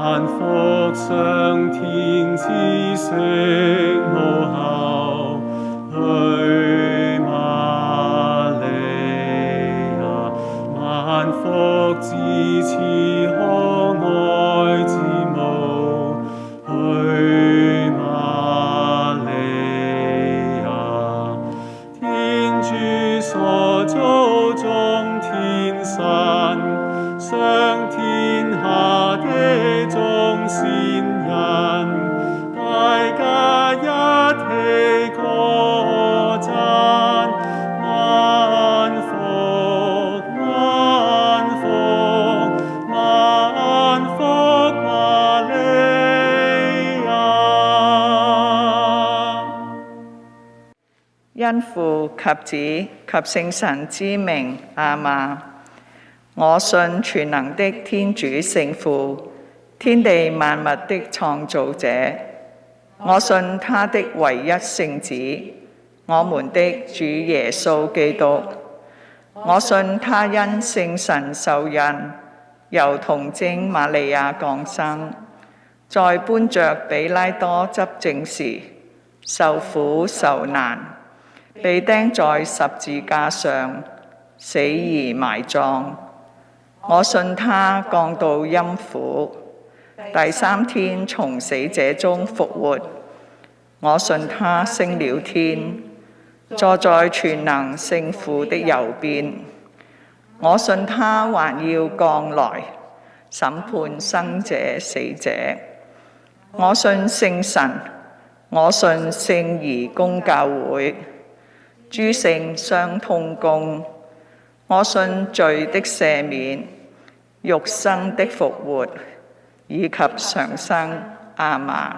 萬福上天之息母后，去瑪利亞，萬福至慈可愛之母，去瑪利亞，天主所造眾天神，上天下的眾善人，大家一起歌讚，萬福萬福萬福瑪利亞。 因父及子及聖神之名，阿瑪。我信全能的天主聖父，天地萬物的創造者。我信他的唯一聖子，我們的主耶穌基督。我信他因聖神受孕，由童貞瑪利亞降生，在搬着彼拉多執政時，受苦受難，被釘在十字架上，死而埋葬。我信他降到陰府，第三天從死者中復活。我信他升了天，坐在全能聖父的右邊。我信他還要降來，審判生者死者。我信聖神，我信聖而公教會，諸聖相通公。我信罪的赦免，肉身的復活，以及常生。阿們。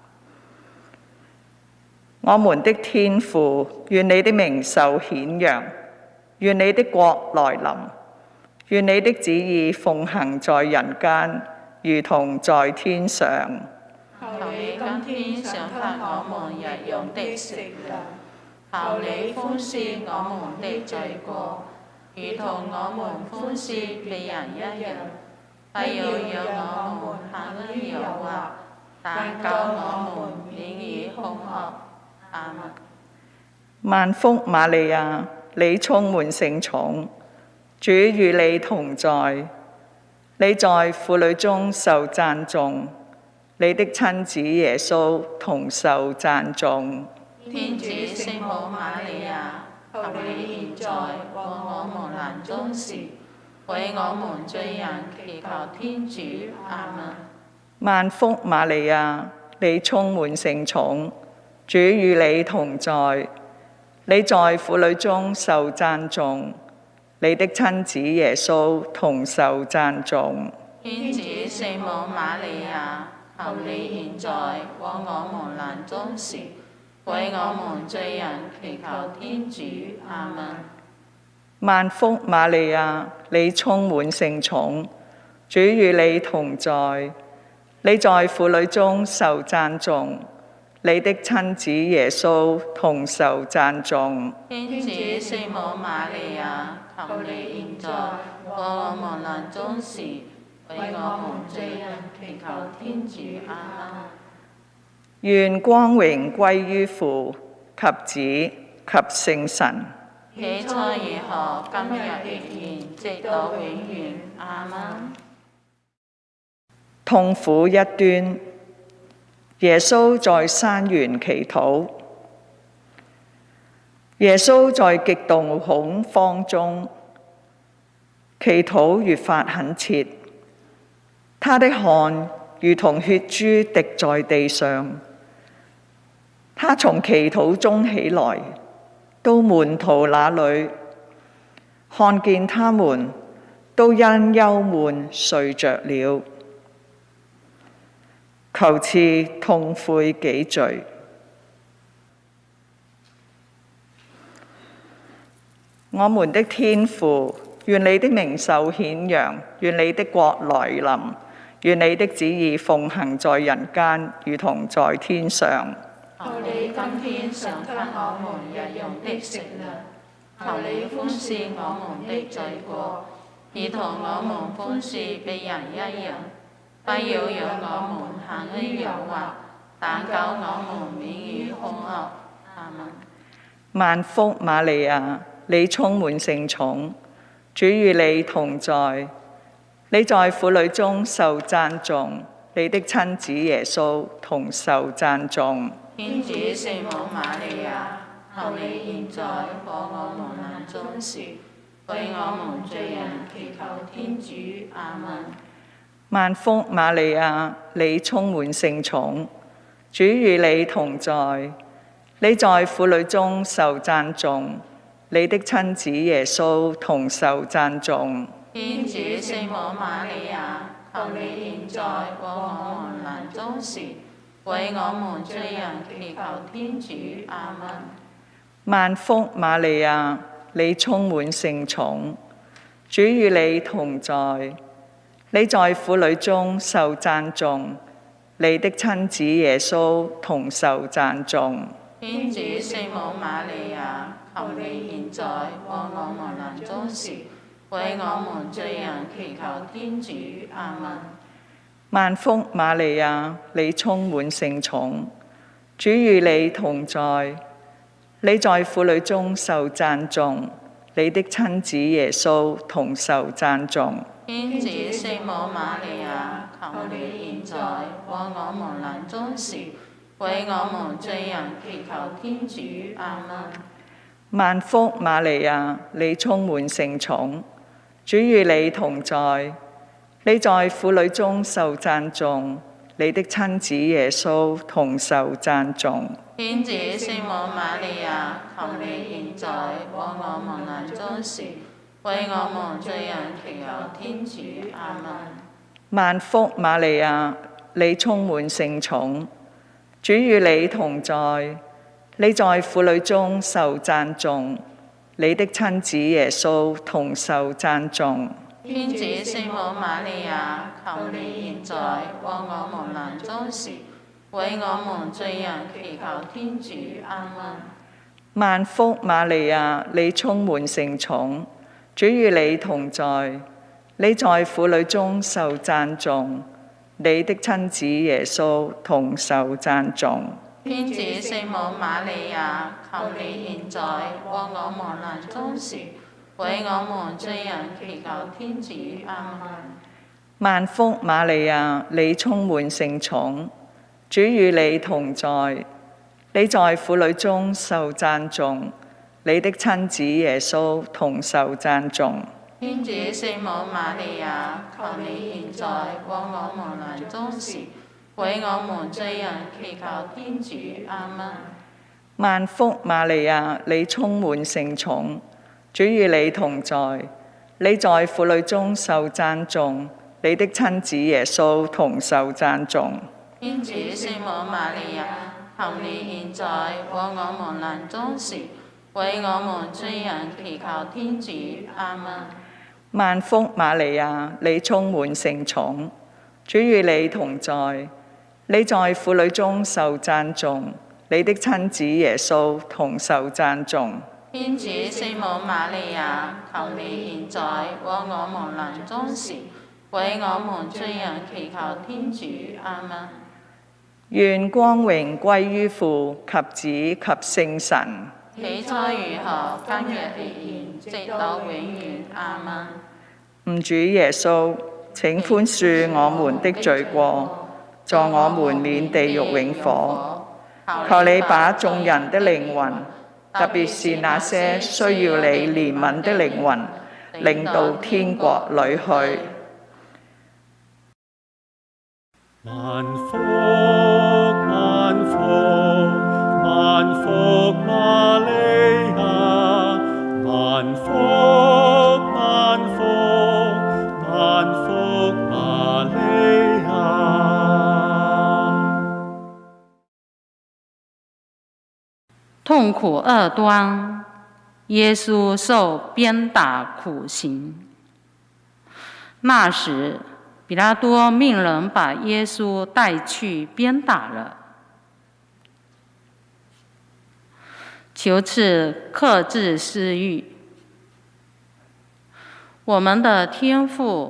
我們的天父，願你的名受顯揚，願你的國來臨，願你的旨意奉行在人間，如同在天上。 求你今天賞給我們日用的食糧，求你寬恕我們的罪過，如同我們寬恕別人一樣，不要讓我們陷於誘惑，但救我們免於兇惡。阿們。 萬福瑪利亞，你充滿聖寵，主與你同在，你在婦女中受讚頌，你的親子耶穌同受讚頌。 天主聖母瑪利亞，求你現在和我們臨終時，為我們罪人祈求天主。阿們。 萬福瑪利亞，你充滿聖寵，主與你同在，你在婦女中受讚頌，你的親子耶穌同受讚頌。 天主聖母瑪利亞，求你現在和我們臨終時，為我們罪人祈求天主。阿們。 萬福瑪利亞，你充滿聖寵，主與你同在，你在婦女中受讚頌，你的親子耶穌同受讚頌。 天主聖母瑪利亞，求你現在和我們臨終時，為我們罪人祈求天主。阿們。 願光榮歸於父及子及聖神。 起初如何，今日亦然，直到永遠。阿們。 痛苦一端，耶穌在山園祈禱。耶穌在極度恐慌中，祈禱越發懇切，他的汗如同血珠滴在地上。他從祈禱中起來，到門徒那裏，看見他們都因憂悶睡着了。求賜痛悔己罪。我們的天父，願你的名受顯揚，願你的國來臨，願你的旨意奉行在人間，如同在天上。 求你今天賞給我們日用的食糧，求你寬恕我們的罪過，如同我們寬恕別人一樣， 不要讓我們陷於誘惑，但救我們免於兇惡。阿們。 萬福瑪利亞，你充滿聖寵，主與你同在，你在婦女中受讚頌，你的親子耶穌同受讚頌。 天主聖母瑪利亞，求你現在和我們臨終時，為我們罪人祈求天主。阿們。 萬福瑪利亞，你充滿聖寵，主與你同在，你在婦女中受讚頌，你的親子耶穌同受讚頌。 天主聖母瑪利亞，求你現在和我們臨終時，為我們罪人祈求天主。阿們。 萬福瑪利亞，你充滿聖寵，主與你同在，你在婦女中受讚頌，你的親子耶穌同受讚頌。 天主聖母瑪利亞，求你現在和我們臨終時，為我們罪人祈求天主。阿們。 萬福瑪利亞，你充滿聖寵，主與你同在，你在婦女中受讚頌，你的親子耶穌同受讚頌。 天主聖母瑪利亞，求你現在和我們臨終時，為我們罪人祈求天主。阿們。 萬福瑪利亞，你充滿聖寵，主與你同在，你在婦女中受讚頌，你的親子耶穌同受讚頌。 天主聖母瑪利亞，求你現在和我們臨終時，為我們罪人祈求天主。阿們。 萬福瑪利亞，你充滿聖寵，主與你同在，你在婦女中受讚頌，你的親子耶穌同受讚頌。 天主聖母瑪利亞，求你現在和我們臨終時，為我們罪人祈求天主。阿們。 萬福瑪利亞，你充滿聖寵，主與你同在，你在婦女中受讚頌，你的親子耶穌同受讚頌。 天主聖母瑪利亞，求你現在和我們臨終時，為我們罪人祈求天主。阿們。 萬福瑪利亞，你充滿聖寵，主與你同在，你在婦女中受讚頌，你的親子耶穌同受讚頌。 天主聖母瑪利亞，求你現在和我們臨終時，為我們罪人祈求天主。阿們。 萬福瑪利亞，你充滿聖寵，主與你同在，你在婦女中受讚頌，你的親子耶穌同受讚頌。 天主聖母瑪利亞，求你現在和我們臨終時，為我們罪人祈求天主。阿們。 萬福瑪利亞，你充滿聖寵，主與你同在，你在婦女中受讚頌，你的親子耶穌同受讚頌。 天主聖母瑪利亞，求你現在和我們臨終時，為我們罪人祈求天主。阿們。 願光榮歸於父及子及聖神。 起初如何，今日亦然，直到永遠。阿們。 吾主耶穌，請寬恕我們的罪過，助我們免地獄永火。求你把眾人的靈魂，特別是那些需要你憐憫的靈魂，領到天國裏去。 萬福萬福萬福瑪利亞，萬福萬福萬福瑪利亞。 痛苦二端，耶穌受鞭打苦刑。那時，比拉多命人把耶穌帶去鞭打了。求賜克制私慾。我們的天父，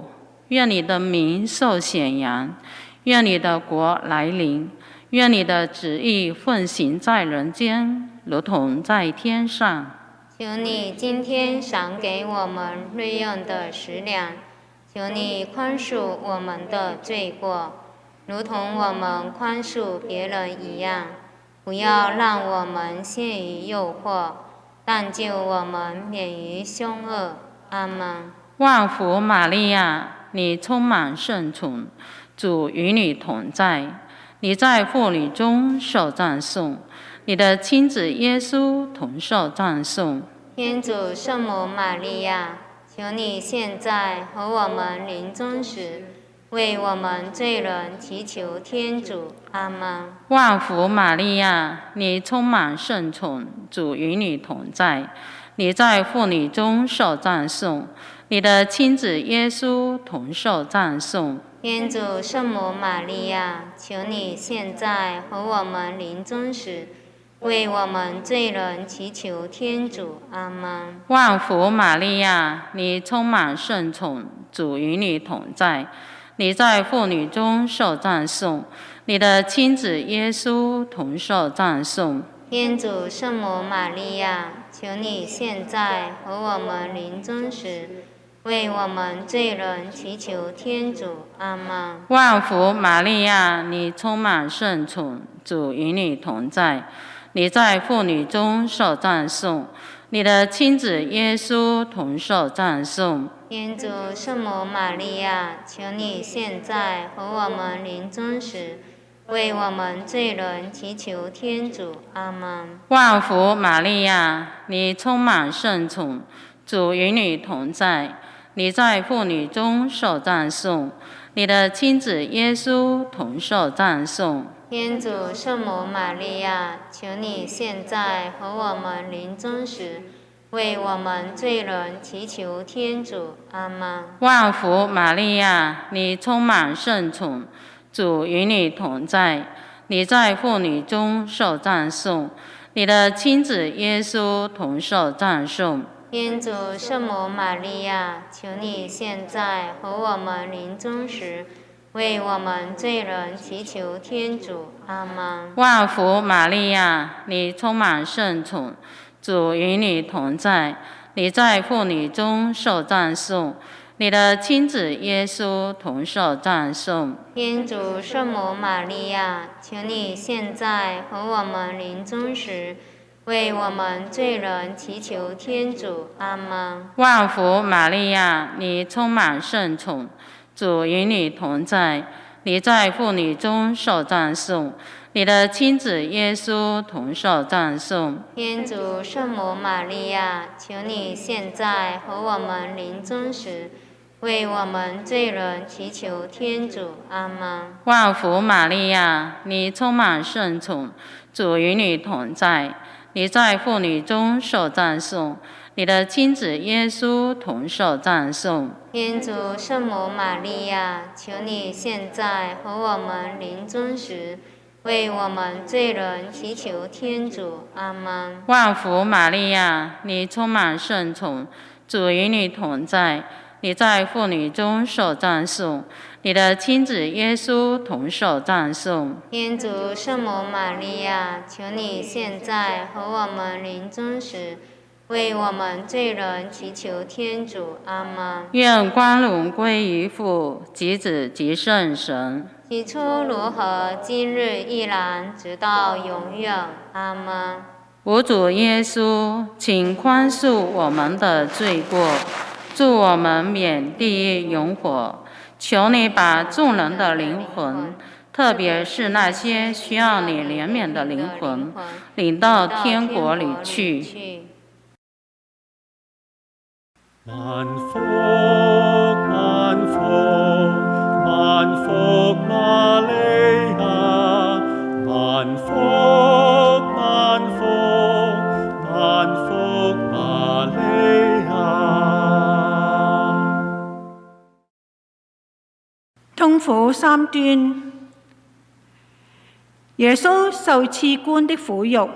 愿你的名受显扬，愿你的国来临，愿你的旨意奉行在人间，如同在天上。 求你今天赏给我们日用的食粮，求你宽恕我们的罪过，如同我们宽恕别人一样。不要让我们陷于诱惑，但救我们免于凶恶。阿们。 万福玛利亚，你充满圣宠，主与你同在，你在妇女中受赞颂，你的亲子耶稣同受赞颂。 天主圣母玛利亚，求你现在和我们临终时，为我们罪人祈求天主。阿们。 万福玛利亚，你充满圣宠，主与你同在，你在妇女中受赞颂，你的亲子耶稣同受赞颂。 天主圣母玛利亚，求你现在和我们临终时，为我们罪人祈求天主。阿们。 万福玛利亚，你充满圣宠，主与你同在，你在妇女中受赞颂，你的亲子耶稣同受赞颂。 天主圣母玛利亚，求你现在和我们临终时，为我们罪人祈求天主。阿们。 万福玛利亚，你充满圣宠，主与你同在，你在妇女中受赞颂，你的亲子耶稣同受赞颂。 天主圣母玛利亚，求你现在和我们临终时，为我们罪人祈求天主。阿们。 万福玛利亚，你充满圣宠，主与你同在，你在妇女中受赞颂，你的亲子耶稣同受赞颂。 天主圣母玛利亚，求你现在和我们临终时，为我们罪人祈求天主。阿们。 万福玛利亚，你充满圣宠，主与你同在，你在妇女中受赞颂，你的亲子耶稣同受赞颂。 天主圣母玛利亚，求你现在和我们临终时，为我们罪人祈求天主。阿们。 万福玛利亚，你充满圣宠，主与你同在，你在妇女中受赞颂，你的亲子耶稣同受赞颂。 天主圣母玛利亚，求你现在和我们临终时，为我们罪人祈求天主。阿们。 万福玛利亚，你充满圣宠，主与你同在，你在妇女中受赞颂，你的亲子耶稣同受赞颂。 天主圣母玛利亚，求你现在和我们临终时，为我们罪人祈求天主。阿们。 万福玛利亚，你充满圣宠，主与你同在，你在妇女中受赞颂，你的亲子耶稣同受赞颂。 天主圣母玛利亚，求你现在和我们临终时，为我们罪人祈求天主。阿们。 万福玛利亚，你充满圣宠，主与你同在，你在妇女中受赞颂，你的亲子耶稣同受赞颂。 天主圣母玛利亚，求你现在和我们临终时，为我们罪人祈求天主。阿们。 愿光荣归于父及子及圣神。 起初如何，今日亦然，直到永远。阿们。 我主耶稣，请宽恕我们的罪过，助我们免地狱永火。求你把众人的灵魂，特别是那些需要你怜悯的灵魂，领到天国里去。 万福万福万福玛利亚，万福万福万福玛利亚。 痛苦三端，耶穌受刺冠的苦辱，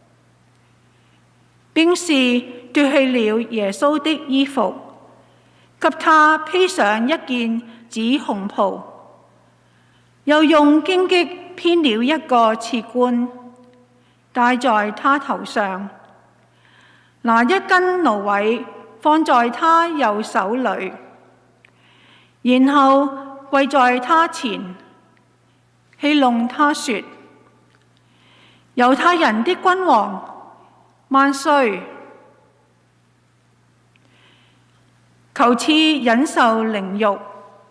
兵士奪去了耶穌的衣服， 給他披上一件紫紅袍，又用荊棘編了一個刺冠，戴在他頭上，拿一根蘆葦放在他右手裏，然後跪在他前，戲弄他說：猶太人的君王萬歲！求賜忍受凌辱。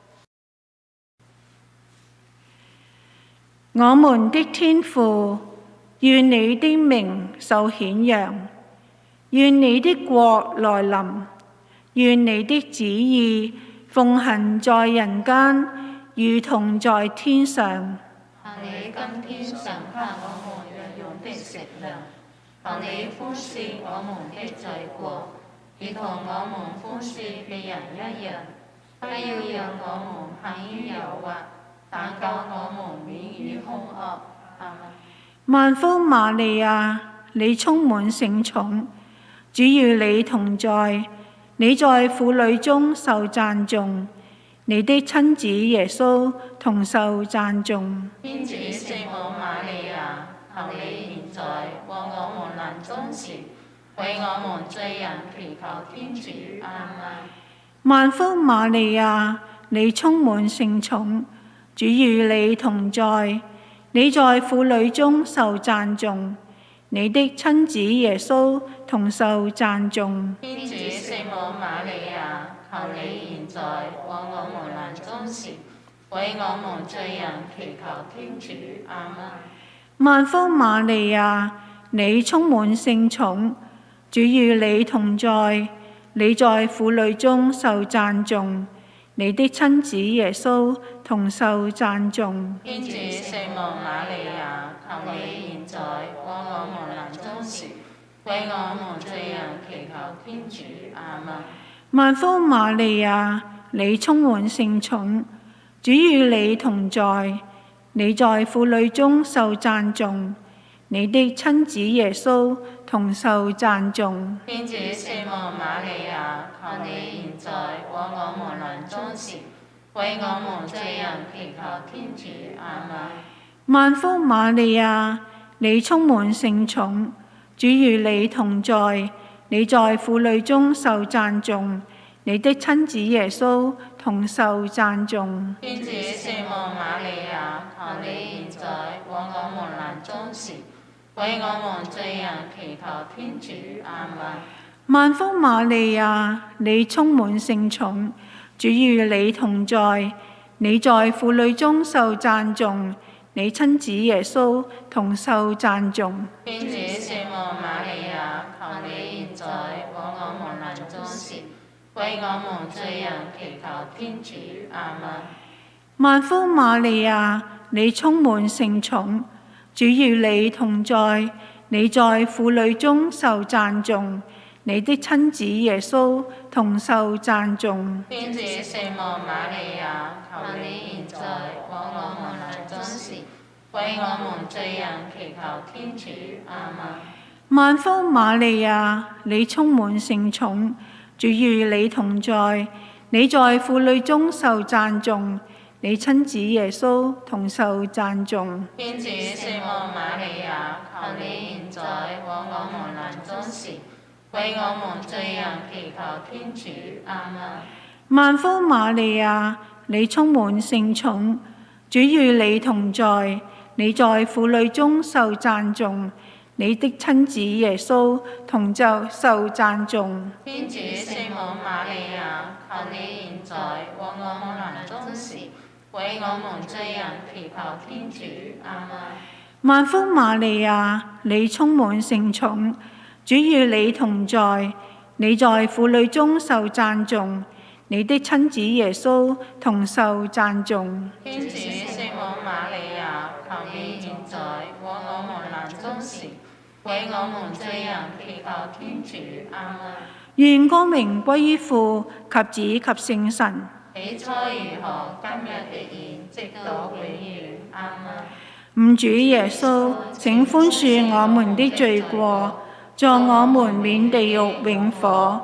我們的天父，願你的名受顯揚，願你的國來臨，願你的旨意奉行在人間，如同在天上。 求你今天常給我們日用的食糧，求你寬恕我們的罪過，如同我們寬恕別人一樣，不要讓我們陷於誘惑，但救我們免於兇惡。阿們。 萬福瑪利亞，你充滿聖寵，主與你同在，你在婦女中受讚頌，你的親子耶穌同受讚頌。 天主聖母瑪利亞，求你現在和我們臨終時，為我們罪人祈求天主。阿們。 萬福瑪利亞，你充滿聖寵，主與你同在，你在婦女中受讚頌，你的親子耶穌同受讚頌。 天主聖母瑪利亞，求你現在和我們臨終時，為我們罪人祈求天主。阿們。 萬福瑪利亞，你充滿聖寵，主與你同在，你在婦女中受讚頌，你的親子耶穌同受讚頌。 天主聖母瑪利亞，求你現在和我們臨終時，為我們罪人祈求天主。阿們。 萬福瑪利亞，你充滿聖寵，主與你同在，你在婦女中受讚頌，你的親子耶穌同受讚頌。 天主聖母瑪利亞，求你現在和我們臨終時，為我們罪人祈求天主。阿們。 萬福瑪利亞，你充滿聖寵，主與你同在，你在婦女中受讚頌，你的親子耶穌同受讚頌。 天主聖母瑪利亞，求你現在和我們臨終時，為我們罪人祈求天主。阿們。 萬福瑪利亞，你充滿聖寵，主與你同在，你在婦女中受讚頌，你親子耶穌同受讚頌。 天主聖母瑪利亞，求你現在和我們臨終時，為我們罪人祈求天主。阿們。 萬福瑪利亞，你充滿聖寵，主與你同在，你在婦女中受讚頌，你的親子耶穌同受讚頌。 天主聖母瑪利亞，求你現在和我們臨終時，為我們罪人祈求天主。阿們。 萬福瑪利亞，你充滿聖寵，主與你同在，你在婦女中受讚頌，你親子耶穌同受讚頌。 天主聖母瑪利亞，求你現在和我們臨終時，為我們罪人祈求天主。阿們。 萬福瑪利亞，你充滿聖寵，主與你同在，你在婦女中受讚頌，你的親子耶穌同受讚頌。 天主聖母瑪利亞，求你現在和我們臨終時，為我們罪人祈求天主。阿們。 萬福瑪利亞，你充滿聖寵，主與你同在，你在婦女中受讚頌，你的親子耶穌同受讚頌。 天主聖母瑪利亞，求你現在和我們臨終時，為我們罪人祈求天主。阿們。 願光榮歸於父及子及聖神。 起初如何，今日亦然，直到永遠。阿們。 吾主耶穌，請寬恕我們的罪過，助我們免地獄永火，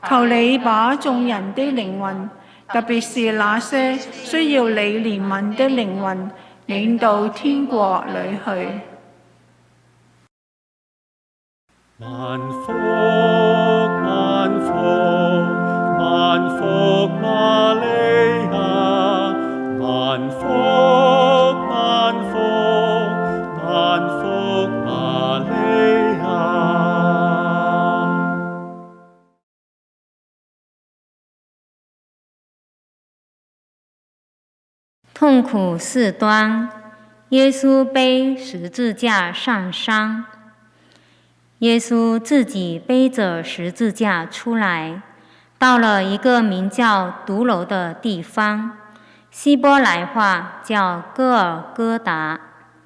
求你把眾人的靈魂，特別是那些需要你憐憫的靈魂，領到天國裏去。 萬福萬福萬福瑪利亞，萬福萬福萬福瑪利亞。 痛苦四端，耶稣背十字架上山。耶稣自己背着十字架出来，到了一个名叫独楼的地方，希伯来话叫哥尔哥达。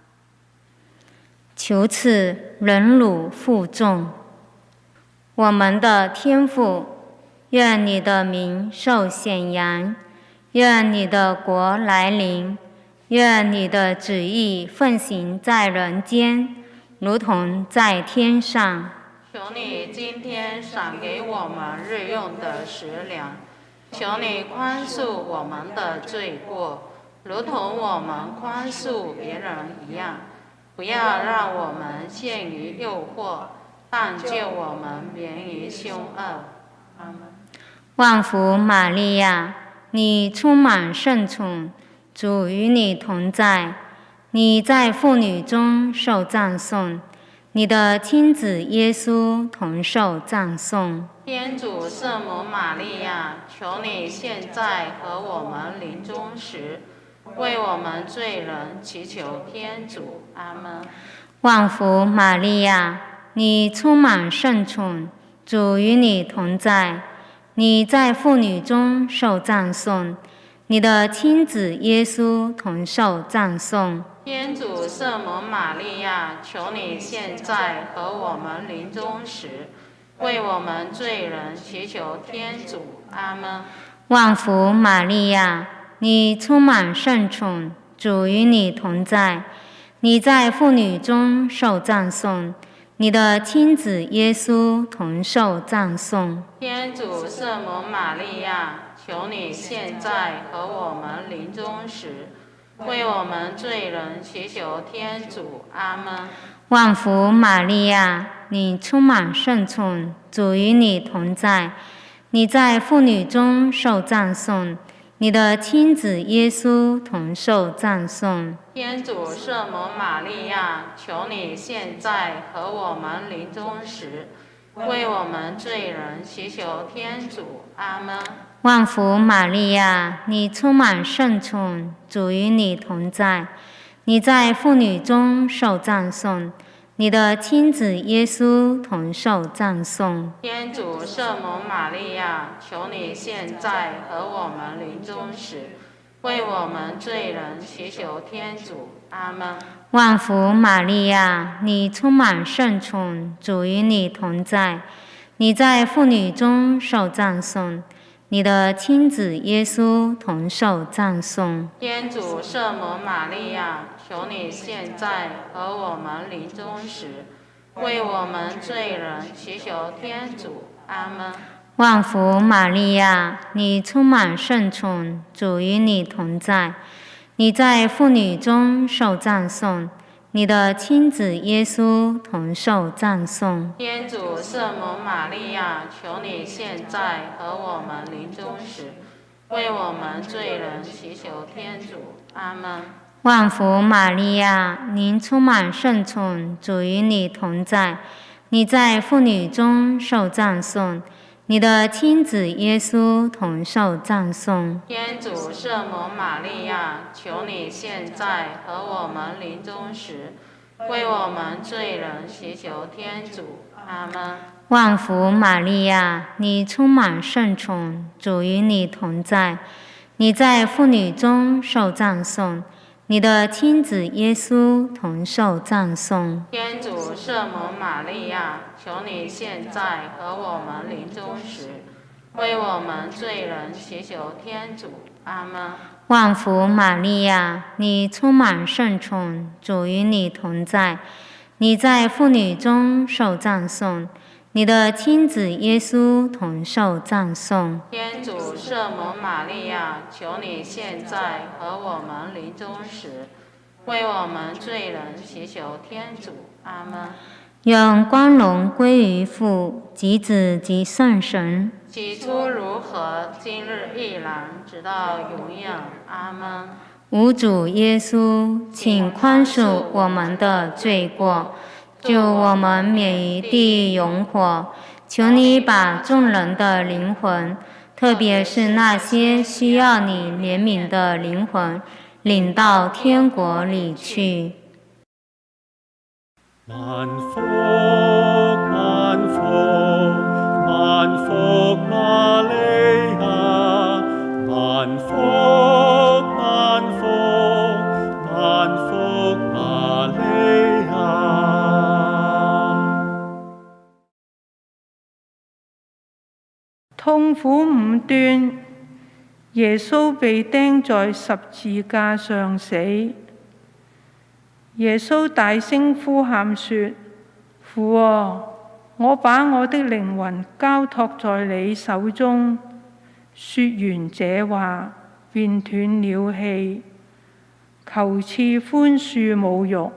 求赐忍辱负重。我们的天父，愿你的名受显扬，愿你的国来临，愿你的旨意奉行在人间，如同在天上。 求你今天赏给我们日用的食粮，求你宽恕我们的罪过，如同我们宽恕别人一样。不要让我们陷于诱惑，但救我们免于凶恶。阿们。 万福玛利亚，你充满圣宠，主与你同在，你在妇女中受赞颂，你的亲子耶稣同受赞颂。 天主圣母玛利亚，求你现在和我们临终时，为我们罪人祈求天主。阿们。 万福玛利亚，你充满圣宠，主与你同在，你在妇女中受赞颂，你的亲子耶稣同受赞颂。 天主圣母玛利亚，求你现在和我们临终时，为我们罪人祈求天主。阿们。 万福玛利亚，你充满圣宠，主与你同在，你在妇女中受赞颂，你的亲子耶稣同受赞颂。 天主圣母玛利亚，求你现在和我们临终时，为我们罪人祈求天主。阿们。 万福玛利亚，你充满圣宠，主与你同在，你在妇女中受赞颂，你的亲子耶稣同受赞颂。 天主圣母玛利亚，求你现在和我们临终时，为我们罪人祈求天主。阿们。 万福玛利亚，你充满圣宠，主与你同在，你在妇女中受赞颂，你的亲子耶稣同受赞颂。 天主圣母玛利亚，求你现在和我们临终时，为我们罪人祈求天主。阿们。 万福玛利亚，你充满圣宠，主与你同在，你在妇女中受赞颂，你的亲子耶稣同受赞颂。 天主圣母玛利亚，求你现在和我们临终时，为我们罪人祈求天主。阿们。 万福玛利亚，你充满圣宠，主与你同在，你在妇女中受赞颂，你的亲子耶稣同受赞颂。 天主圣母玛利亚，求你现在和我们临终时，为我们罪人祈求天主。阿们。 万福玛利亚，您充满圣宠，主与你同在，你在妇女中受赞颂，你的亲子耶稣同受赞颂。 天主圣母玛利亚，求你现在和我们临终时，为我们罪人祈求天主。阿们。 万福玛利亚，你充满圣宠，主与你同在，你在妇女中受赞颂，你的亲子耶稣同受赞颂。 天主圣母玛利亚，求你现在和我们临终时，为我们罪人祈求天主。阿们。 万福玛利亚，你充满圣宠，主与你同在，你在妇女中受赞颂， 你的亲子耶稣同受赞颂。 天主圣母玛利亚，求你现在和我们临终时，为我们罪人祈求天主。阿们。 愿光荣归于父及子及圣神。 起初如何，今日亦然，直到永远。阿们。 吾主耶稣，请宽恕我们的罪过，救我们免于地狱永火。求你把众人的灵魂，特别是那些需要你怜悯的灵魂，领到天国里去。 万福万福万福玛利亚，万福万福万福玛利亚。 痛苦五端，耶穌被釘在十字架上死。耶穌大聲呼喊說：父啊，我把我的靈魂交託在你手中。說完這話，便斷了氣，求賜寬恕侮辱。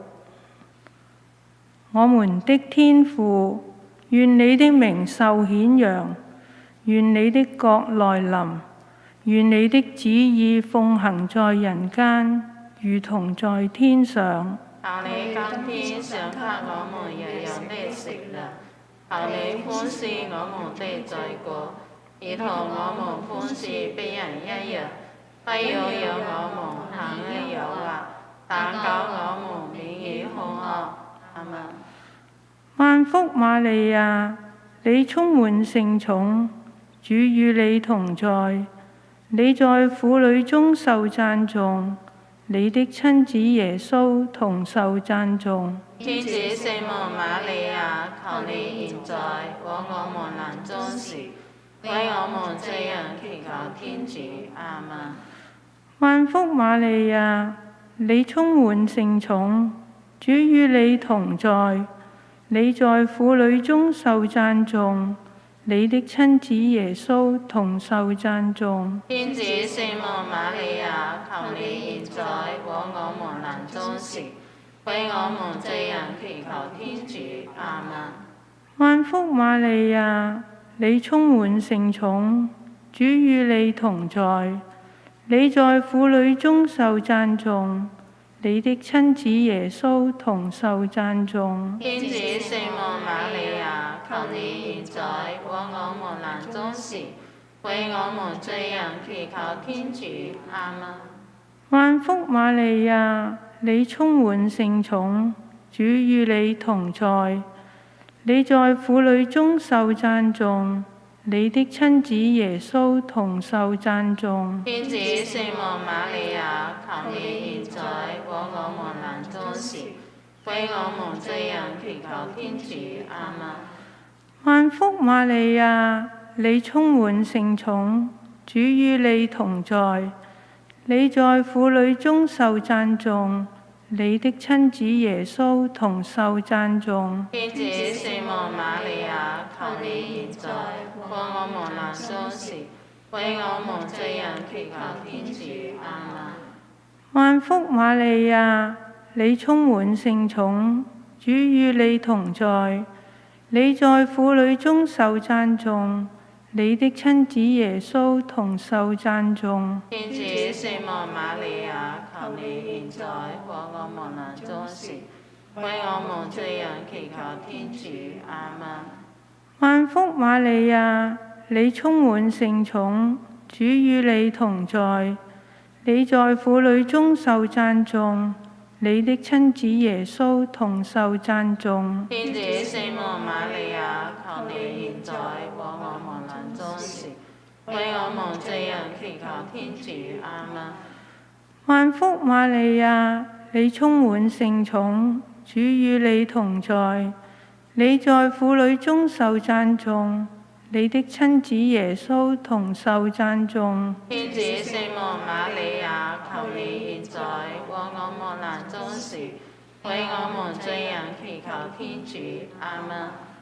我們的天父，願你的名受顯揚，願你的國來臨，願你的旨意奉行在人間，如同在天上。 求你今天賞給我們日用的食糧，求你寬恕我們的罪過，如同我們寬恕別人一樣，不要讓我們陷於誘惑，但救我們免於兇惡。阿們。 萬福瑪利亞，你充滿聖寵，主與你同在，你在婦女中受讚頌，你的親子耶穌同受讚頌。 天主聖母瑪利亞，求你現在和我們臨終時，為我們罪人祈求天主。阿們。 萬福瑪利亞，你充滿聖寵，主與你同在，你在婦女中受讚頌，你的親子耶穌同受讚頌。 天主聖母瑪利亞，求你現在和我們臨終時，為我們罪人祈求天主。阿們。 萬福瑪利亞，你充滿聖寵，主與你同在，你在婦女中受讚頌，你的親子耶穌同受讚頌。 天主聖母瑪利亞，求你現在和我們臨終時，為我們罪人祈求天主。阿們。 萬福瑪利亞，你充滿聖寵，主與你同在，你在婦女中受讚頌，你的親子耶穌同受讚頌。 天主聖母瑪利亞，求你現在和我們臨終時，為我們罪人祈求天主。阿們。 萬福瑪利亞，你充滿聖寵，主與你同在，你在婦女中受讚頌，你的親子耶穌同受讚頌。 天主聖母瑪利亞，求你現在和我們臨終時，為我們罪人祈求天主。阿們。 萬福瑪利亞，你充滿聖寵，主與你同在，你在婦女中受讚頌，你的親子耶穌同受讚頌。 天主聖母瑪利亞，求你現在和我們臨終時，為我們罪人祈求天主。阿們。 萬福瑪利亞，你充滿聖寵，主與你同在，你在婦女中受讚頌，你的親子耶穌同受讚頌。 天主聖母瑪利亞，求你現在和我們臨終時，為我們罪人祈求天主。阿們。 萬福瑪利亞，你充滿聖寵，主與你同在，你在婦女中受讚頌，你的親子耶穌同受讚頌。 天主聖母瑪利亞，求你現在和我們臨終時，為我們罪人祈求天主。阿們。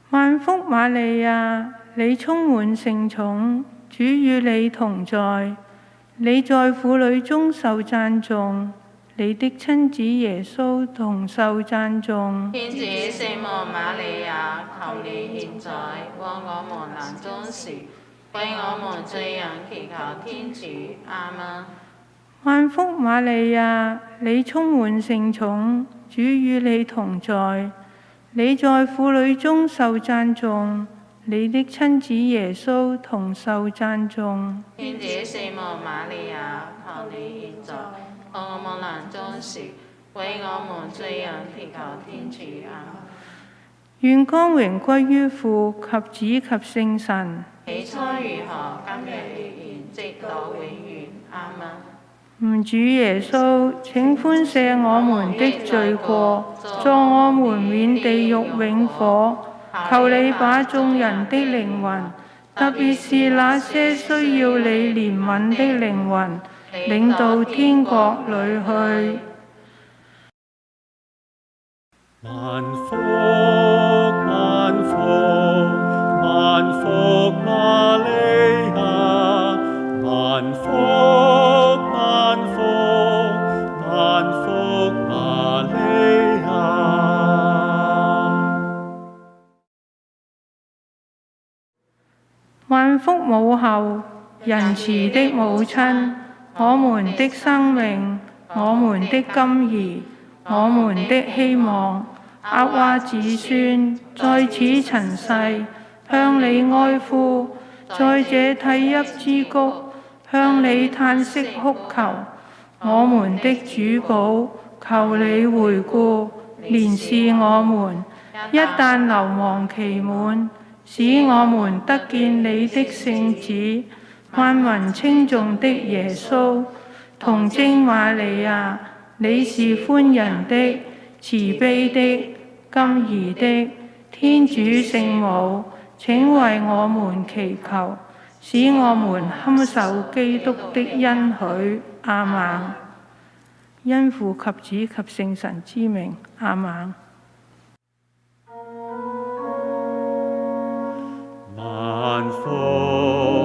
萬福瑪利亞，你充滿聖寵，主與你同在，你在婦女中受讚頌，你的親子耶穌同受讚頌。 天主聖母瑪利亞，求你現在和我們臨終時，為我們罪人祈求天主。阿們。 萬福瑪利亞，你充滿聖寵，主與你同在，你在婦女中受讚頌，你的親子耶穌同受讚頌。 天主聖母瑪利亞，求你現在和我們臨終時，為我們罪人祈求天主。阿們。 願光榮歸於父及子及聖神。 起初如何，今日亦然，直到永遠。阿們。 吾主耶穌，請寬赦我們的罪過，助我們免地獄永火。求你把眾人的靈魂，特別是那些需要你憐憫的靈魂，領到天國裏去。 萬福萬福萬福瑪利亞，萬福萬福萬福瑪利亞。 萬福母后，仁慈的母親，我們的生命，我們的甘飴，我們的希望，厄娃子孫在此塵世，向你哀呼，在這涕泣之谷，向你嘆息哭求。我們的主保，求你回顧，憐視我們。一旦流亡期滿，使我們得見你的聖子，萬民稱頌的耶穌，童貞瑪利亞，你是寬仁的、慈悲的、甘飴的天主聖母，請為我們祈求，使我們堪受基督的恩許。阿們。因父及子及聖神之名。阿們。 萬福